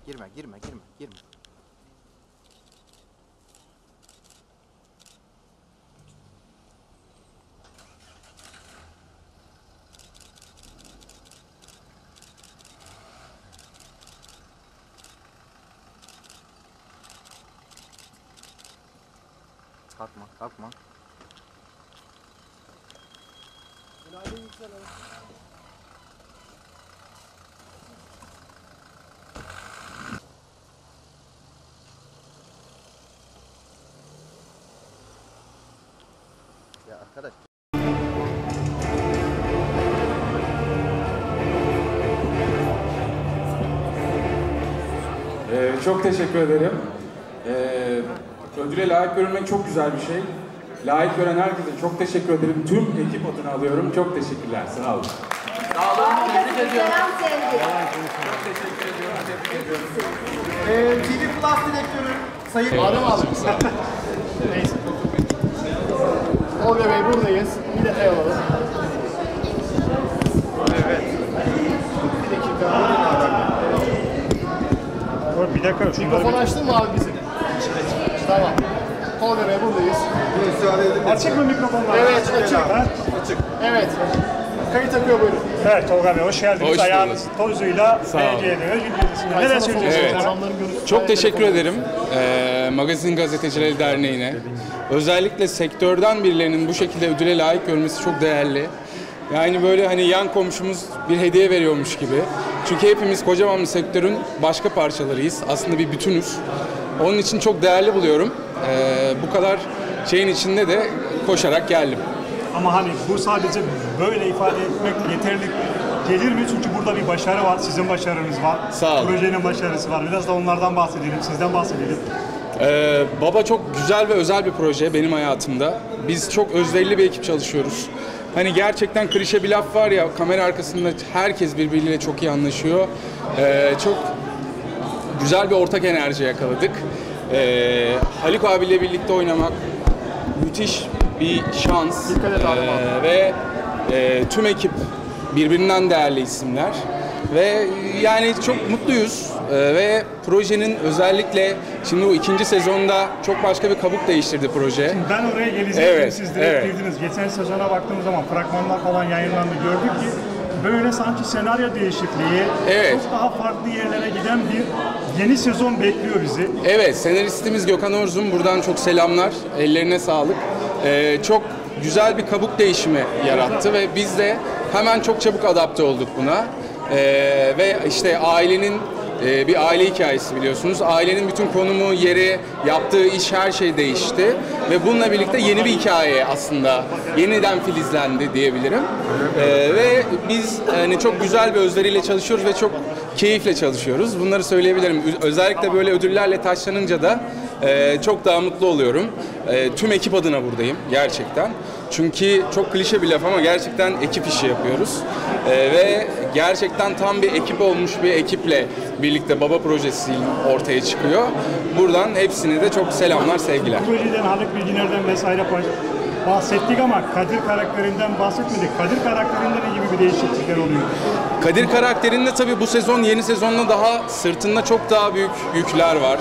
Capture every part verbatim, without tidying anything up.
Girme, girme, girme, girme. Kalkma, kalkma. Günaydın Yüksel Hanım. Ya arkadaş. Ee, çok teşekkür ederim. Ee, ödüle layık görülmek çok güzel bir şey. Layık gören herkese çok teşekkür ederim. Tüm ekip adına alıyorum. Çok teşekkürler. Sağ olun. Sağ olun. Tebrik ediyorum. Selam sevgi. Çok teşekkür ediyorum. Tebrik ediyorum. Ee, T V Plus direktörü Sayın Adem abi. Neyse. Tolga Bey buradayız. Bir detay alalım. Evet. Bir dakika. Bir dakika. Mikrofon açtın mı abi bizim? Tamam. Tolga Bey buradayız. Açık mı mikrofonlar? Evet açık. Ha? Evet. Kayıt akıyor buyurun. Evet Tolga Bey hoş geldiniz. Hoş Ayağınız tozuyla Sağ olun. B G D'ye gidiyorsunuz. Neler söyleyeceksiniz? Evet. Adamların görüntüsü Çok gayet teşekkür telefon. ederim ee, Magazin Gazetecileri Derneği'ne. Özellikle sektörden birilerinin bu şekilde ödüle layık görmesi çok değerli. Yani böyle hani yan komşumuz bir hediye veriyormuş gibi. Çünkü hepimiz kocaman bir sektörün başka parçalarıyız. Aslında bir bütünüz. Onun için çok değerli buluyorum. Ee, bu kadar şeyin içinde de koşarak geldim. Ama hani bu sadece böyle ifade etmek yeterli gelir mi? Çünkü burada bir başarı var, sizin başarınız var. Sağ olun. Projenin başarısı var. Biraz da onlardan bahsedelim, sizden bahsedelim. Ee, Baba çok güzel ve özel bir proje benim hayatımda. Biz çok özverili bir ekip çalışıyoruz. Hani gerçekten klişe bir laf var ya, kamera arkasında herkes birbiriyle çok iyi anlaşıyor. Ee, çok güzel bir ortak enerji yakaladık. Ee, Haluk abiyle birlikte oynamak müthiş bir şans. Dikkat et abi. Ee, ve e, tüm ekip birbirinden değerli isimler. Ve yani çok mutluyuz Ee, ve projenin özellikle şimdi bu ikinci sezonda çok başka bir kabuk değiştirdi proje. Ben oraya gelecektim, Evet, siz direkt evet. girdiniz. Geçen sezona baktığımız zaman fragmanlar falan yayınlandı. Gördük ki böyle sanki senaryo değişikliği, Evet. çok daha farklı yerlere giden bir yeni sezon bekliyor bizi. Evet, senaristimiz Gökhan Orzum, buradan çok selamlar, ellerine sağlık. Ee, çok güzel bir kabuk değişimi yarattı ve biz de hemen çok çabuk adapte olduk buna. Ee, ve işte ailenin e, bir aile hikayesi biliyorsunuz. Ailenin bütün konumu, yeri, yaptığı iş, her şey değişti ve bununla birlikte yeni bir hikaye aslında yeniden filizlendi diyebilirim. Ee, ve biz hani çok güzel bir özveriyle çalışıyoruz ve çok keyifle çalışıyoruz. Bunları söyleyebilirim. Özellikle böyle ödüllerle taçlanınca da e, çok daha mutlu oluyorum. E, tüm ekip adına buradayım gerçekten. Çünkü çok klişe bir laf ama gerçekten ekip işi yapıyoruz. E, ve gerçekten tam bir ekip olmuş bir ekiple birlikte Baba projesi ortaya çıkıyor. Buradan hepsine de çok selamlar, sevgiler. Projeden Haluk Bilginer'den vesaire bahsettik ama Kadir karakterinden bahsetmedik. Kadir karakterinde ne gibi bir değişiklikler oluyor? Kadir karakterinde tabii bu sezon, yeni sezonda daha sırtında çok daha büyük yükler var.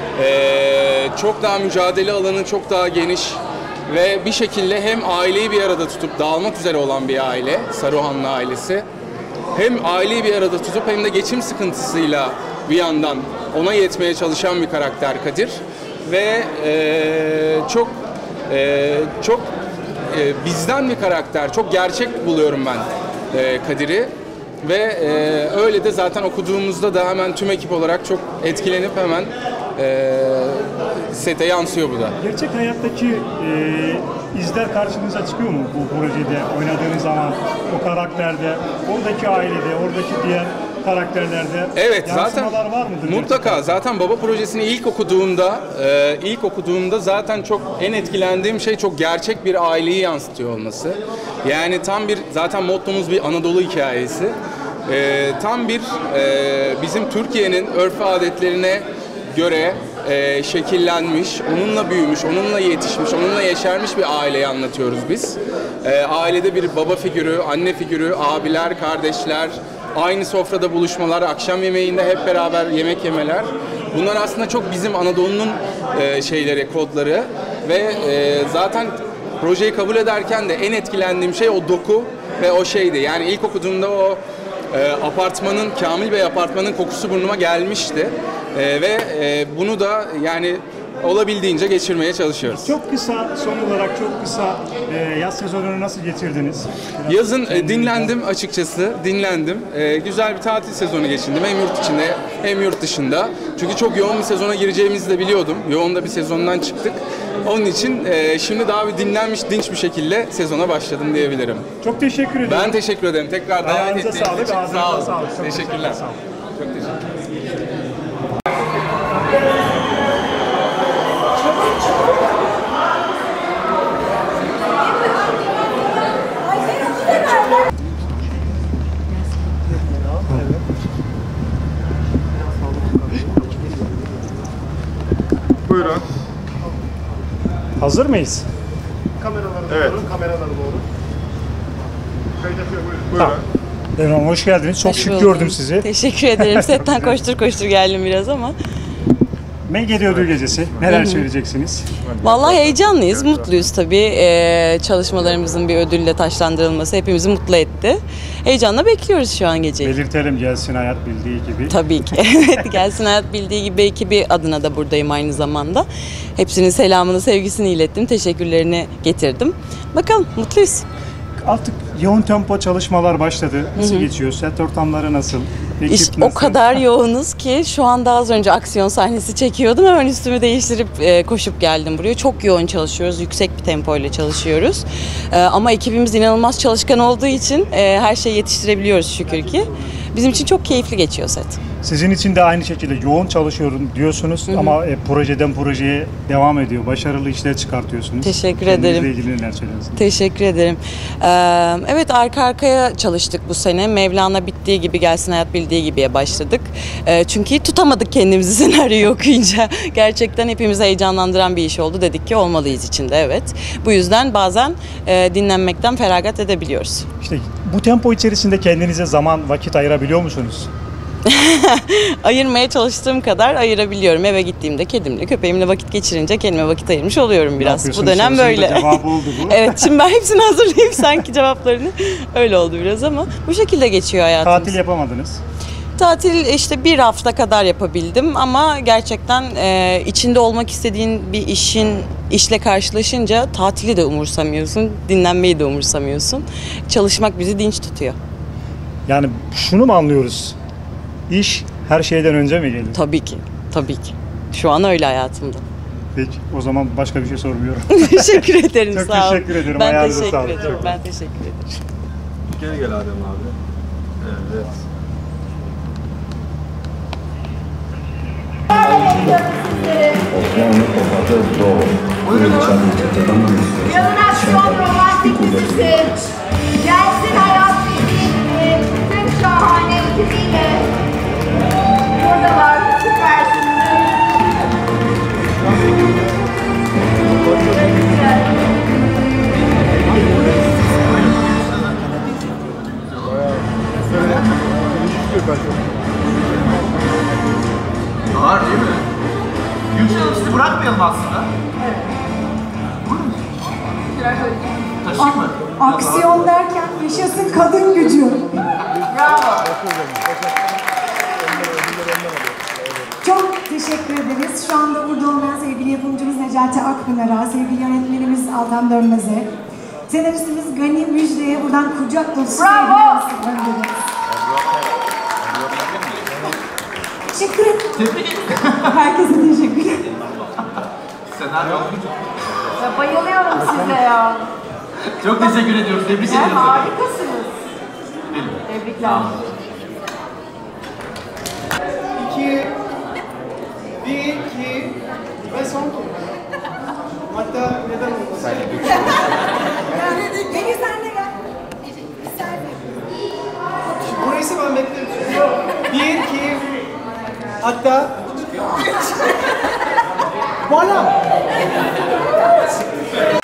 Ee, çok daha mücadele alanı çok daha geniş ve bir şekilde hem aileyi bir arada tutup dağılmak üzere olan bir aile, Saruhanlı ailesi. Hem aileyi bir arada tutup hem de geçim sıkıntısıyla bir yandan ona yetmeye çalışan bir karakter Kadir. Ve ee, çok ee, çok ee, bizden bir karakter, çok gerçek buluyorum ben ee, Kadir'i. Ve e, öyle de zaten okuduğumuzda da hemen tüm ekip olarak çok etkilenip hemen e, sete yansıyor bu da. Gerçek hayattaki e, izler karşınıza çıkıyor mu bu projede oynadığınız zaman, o karakterde, oradaki ailede, oradaki diğer karakterlerde Evet, zaten yansımalar var mıdır? mutlaka gerçekten? zaten Baba projesini ilk okuduğumda e, ilk okuduğumda zaten çok en etkilendiğim şey çok gerçek bir aileyi yansıtıyor olması. Yani tam bir zaten mottomuz bir Anadolu hikayesi. E, tam bir e, bizim Türkiye'nin örf ve adetlerine göre e, şekillenmiş, onunla büyümüş, onunla yetişmiş, onunla yeşermiş bir aileyi anlatıyoruz biz. E, ailede bir baba figürü, anne figürü, abiler, kardeşler, aynı sofrada buluşmalar, akşam yemeğinde hep beraber yemek yemeler. Bunlar aslında çok bizim Anadolu'nun e, şeyleri, kodları ve e, zaten projeyi kabul ederken de en etkilendiğim şey o doku ve o şeydi. Yani ilk okuduğumda o e, apartmanın, Kamil Bey apartmanın kokusu burnuma gelmişti. E, ve e, bunu da yani olabildiğince geçirmeye çalışıyoruz. Çok kısa, son olarak çok kısa e, yaz sezonunu nasıl geçirdiniz? Biraz Yazın e, kendinizden- dinlendim açıkçası, dinlendim. E, güzel bir tatil sezonu geçirdim hem yurt içinde hem yurt dışında. Çünkü çok yoğun bir sezona gireceğimizi de biliyordum. Yoğun da bir sezondan çıktık. Onun için e, şimdi daha bir dinlenmiş, dinç bir şekilde sezona başladım diyebilirim. Çok teşekkür ederim. Ben teşekkür ederim. Tekrar davet Ayağınıza ettiğiniz sağlık, için ağzınıza sağ olun. sağlık. Çok Teşekkürler. sağ olun. Çok teşekkür Buyurun. Hazır mıyız? Kameraları evet. Doğru, kameraları doğru. Kayıt yapıyor, buyurun. Buyurun. Tamam. Efendim hoş geldiniz. Çok Hoş şık buldum. gördüm sizi. Teşekkür ederim. Setten koştur koştur geldim biraz ama. Medya Ödül Gecesi. Neler söyleyeceksiniz? Vallahi heyecanlıyız, mutluyuz tabii. Ee, çalışmalarımızın bir ödülle taçlandırılması hepimizi mutlu etti. Heyecanla bekliyoruz şu an geceyi. Belirtelim Gelsin Hayat bildiği gibi. Tabii ki. Evet, Gelsin Hayat bildiği gibi ekibi adına da buradayım aynı zamanda. Hepsinin selamını, sevgisini ilettim. Teşekkürlerini getirdim. Bakalım, mutluyuz. Artık yoğun tempo çalışmalar başladı. Nasıl geçiyor? Set ortamları nasıl? Ekip İş nasıl? o kadar yoğunuz ki şu anda az önce aksiyon sahnesi çekiyordum. Hemen üstümü değiştirip e, koşup geldim buraya. Çok yoğun çalışıyoruz. Yüksek bir tempoyla çalışıyoruz. E, ama ekibimiz inanılmaz çalışkan olduğu için e, her şeyi yetiştirebiliyoruz şükür ki. Bizim için çok keyifli geçiyor set. Sizin için de aynı şekilde yoğun çalışıyorum diyorsunuz ama e, projeden projeye devam ediyor. Başarılı işler çıkartıyorsunuz. Teşekkür Kendinizle ederim. ilgili neler söylersiniz? Teşekkür ederim. Ee, evet arka arkaya çalıştık bu sene. Mevlana bittiği gibi Gelsin Hayat bildiği gibiye başladık. Ee, çünkü tutamadık kendimizi senaryoyu okuyunca. Gerçekten hepimizi heyecanlandıran bir iş oldu. Dedik ki olmalıyız içinde evet. Bu yüzden bazen e, dinlenmekten feragat edebiliyoruz. İşte bu tempo içerisinde kendinize zaman, vakit ayırabiliyor musunuz? Ayırmaya çalıştığım kadar ayırabiliyorum. Eve gittiğimde kedimle, köpeğimle vakit geçirince kendime vakit ayırmış oluyorum biraz. Bu yapıyorsunuz? dönem Sorusunun da böyle. cevabı oldu bu. Evet, şimdi ben hepsini hazırlayayım sanki cevaplarını. Öyle oldu biraz ama bu şekilde geçiyor hayatımız. Tatil yapamadınız. Tatil işte bir hafta kadar yapabildim ama gerçekten e, içinde olmak istediğin bir işin işle karşılaşınca tatili de umursamıyorsun, dinlenmeyi de umursamıyorsun. Çalışmak bizi dinç tutuyor. Yani şunu mu anlıyoruz? İş her şeyden önce mi gelir? Tabii ki, tabii ki. Şu an öyle hayatımda. Peki o zaman başka bir şey sormuyorum. Teşekkür ederim, Çok sağ ol. teşekkür ederim, Ben ayağınıza teşekkür sağlık. ederim, Çok- ben teşekkür ederim. Gel gel Adem abi. Evet. Yılın aksiyon romantik dizisi Gelsin Hayat bildiği gibi tüm şahane ekibiyle buradalar, süpersiniz. Ağır değil mi? Yüksel sizi bırakmayalım aslında. Evet. Buyurun. Taşıyayım mı? Aksiyon derken yaşasın kadın gücü. Bravo. Çok teşekkür ederiz. Şu anda burada olmayan sevgili yapımcımız Necati Akpınar'a, sevgili yönetmenimiz Altan Dönmez'e, senaristimiz Gani Müjde'ye buradan kucak dolusu Bravo. sevgilerimizi gönderiyoruz. Teşekkür ederim. Herkese teşekkür ederim. Senaryo. Ya bayılıyorum size ya. Çok teşekkür ediyoruz. Tebrik Ya ediyoruz. harikasınız. Tebrikler. iki, bir, iki ve son tur. Hatta neden olmasın? Beni sen de gel. Burayı ben beklerim. Bir, iki, hatta bana.